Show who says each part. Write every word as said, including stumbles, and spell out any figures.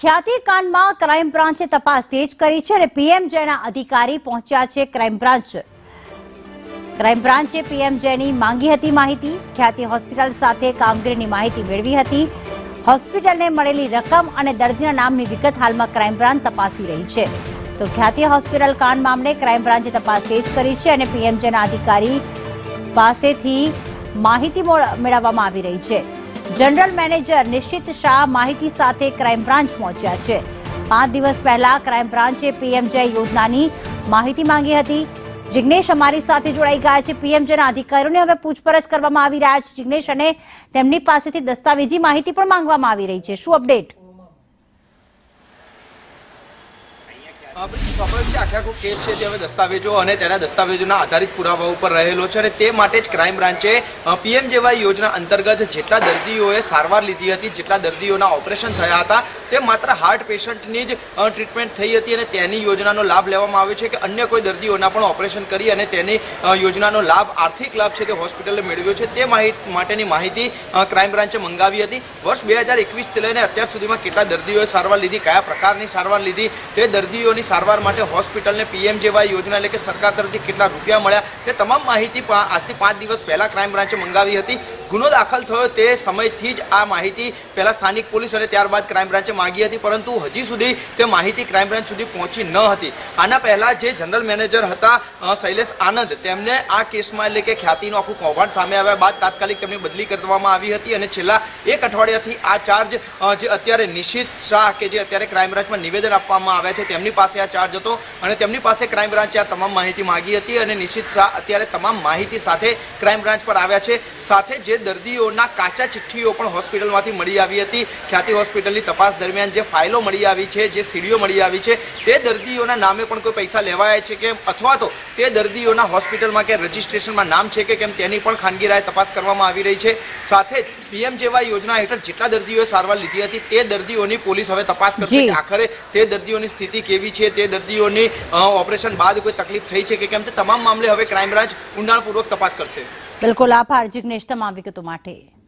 Speaker 1: ખ્યાતિ કાંડમાં ક્રાઇમ બ્રાન્ચે તપાસ તેજ કરી છે અને પીએમજેના અધિકારી પહોંચ્યા છે ક્રાઇમ બ્રાન્ચ ક્રાઇમ બ્રાન્ચે પીએમજેની માંગી હતી માહિતી ખ્યાતિ હોસ્પિટલ સાથે કામગીરીની માહિતી મેળવી હતી હોસ્પિટલને મળેલી રકમ અને દર્દીના નામની વિગત હાલમાં ક્રાઇમ બ્રાન્ચ તપાસી રહી છે તો ખ્યાતિ હોસ્પિટલ કાંડ મામલે ક્રાઇમ બ્રાન્ચે તપાસ તેજ કરી છે અને પીએમજેના અધિકારી પાસેથી માહિતી મેળવવામાં આવી રહી છે जनरल मैनेजर निश्चित शाह माहिती साथे क्राइम ब्रांच पहुंच्या छे पांच दिवस पहला क्राइम ब्रांचे पीएमजे योजनानी माहिती मांगी हती जिग्नेश अमारी साथे जोड़ाई गया छे पीएमजेना अधिकारीओने हवे पूछपरछ करवामां आवी रह्या छे जिग्नेश अने तेमनी पासेथी दस्तावेजी माहिती पण मांगवामां आवी रही छे शुं अपडेट
Speaker 2: સ્વાભાવિક છે આખે આખો કેસ છે તે હવે દસ્તાવેજો અને તેના દસ્તાવેજોના આધારિત પુરાવા ઉપર રહેલો છે અને તે માટે જ ક્રાઇમ બ્રાન્ચે પીએમજેવાય યોજના અંતર્ગત જેટલા દર્દીઓએ સારવાર લીધી હતી જેટલા દર્દીઓના ઓપરેશન થયા હતા તે માત્ર હાર્ટ પેશન્ટની જ ટ્રીટમેન્ટ થઈ હતી અને તેની યોજનાનો લાભ લેવામાં આવ્યો છે કે અન્ય કોઈ દર્દીઓના પણ ઓપરેશન કરી અને તેની યોજનાનો લાભ આર્થિક લાભ છે તે હોસ્પિટલે મેળવ્યો છે તે માટેની માહિતી ક્રાઇમ બ્રાન્ચે મંગાવી હતી વર્ષ બે હજાર એકવીસથી લઈને અત્યાર સુધીમાં કેટલા દર્દીઓએ સારવાર લીધી કયા પ્રકારની સારવાર લીધી તે દર્દીઓની સારવાર માટે હોસ્પિટલને પીએમજેવાય યોજના એટલે કે સરકાર તરફથી કેટલા રૂપિયા મળ્યા તે તમામ માહિતી આજથી પાંચ દિવસ પહેલા ક્રાઇમ બ્રાન્ચે મંગાવી હતી ગુનો દાખલ થયો તે સમયથી જ આ માહિતી પહેલા સ્થાનિક પોલીસ અને ત્યારબાદ ક્રાઇમ બ્રાન્ચે માંગી હતી પરંતુ હજી સુધી તે માહિતી ક્રાઇમ બ્રાન્ચ સુધી પહોંચી ન હતી આના પહેલા જે જનરલ મેનેજર હતા શૈલેષ આનંદ તેમને આ કેસમાં એટલે કે ખ્યાતિનું આખું કૌભાંડ સામે આવ્યા બાદ તાત્કાલિક તેમની બદલી કરવામાં આવી હતી અને છેલ્લા એક અઠવાડિયાથી આ ચાર્જ જે અત્યારે નિશિત શાહ કે જે અત્યારે ક્રાઇમ બ્રાન્ચમાં નિવેદન આપવામાં આવ્યા છે તેમની પાસે આ ચાર્જ હતો અને તેમની પાસે ક્રાઇમ બ્રાન્ચે આ તમામ માહિતી માંગી હતી અને નિશિત શાહ અત્યારે તમામ માહિતી સાથે ક્રાઇમ બ્રાન્ચ પર આવ્યા છે સાથે જે દર્દીઓના કાચા ચિઠ્ઠીઓ પણ હોસ્પિટલમાંથી મળી આવી હતી ખ્યાતિ હોસ્પિટલની તપાસ દરમિયાન જે ફાઇલો મળી આવી છે જે સીડીઓ મળી આવી છે તે દર્દીઓના નામે પણ કોઈ પૈસા લેવાયા છે કે અથવા તો તે દર્દીઓના હોસ્પિટલમાં કે રજિસ્ટ્રેશનમાં નામ છે કે કેમ તેની પણ ખાનગી રાય તપાસ કરવામાં આવી રહી છે સાથે જ પીએમજેવાય યોજના હેઠળ જેટલા દર્દીઓએ સારવાર લીધી હતી તે દર્દીઓની પોલીસ હવે તપાસ કરશે કે આખરે તે દર્દીઓની સ્થિતિ કેવી છે તે દર્દીઓની ઓપરેશન બાદ કોઈ તકલીફ થઈ છે કે કેમ તે તમામ મામલે હવે ક્રાઇમ બ્રાન્ચ ઊંડાણપૂર્વક તપાસ કરશે।
Speaker 1: બિલકુલ આભાર જિગ્નેશ તમામ વિગતો માટે।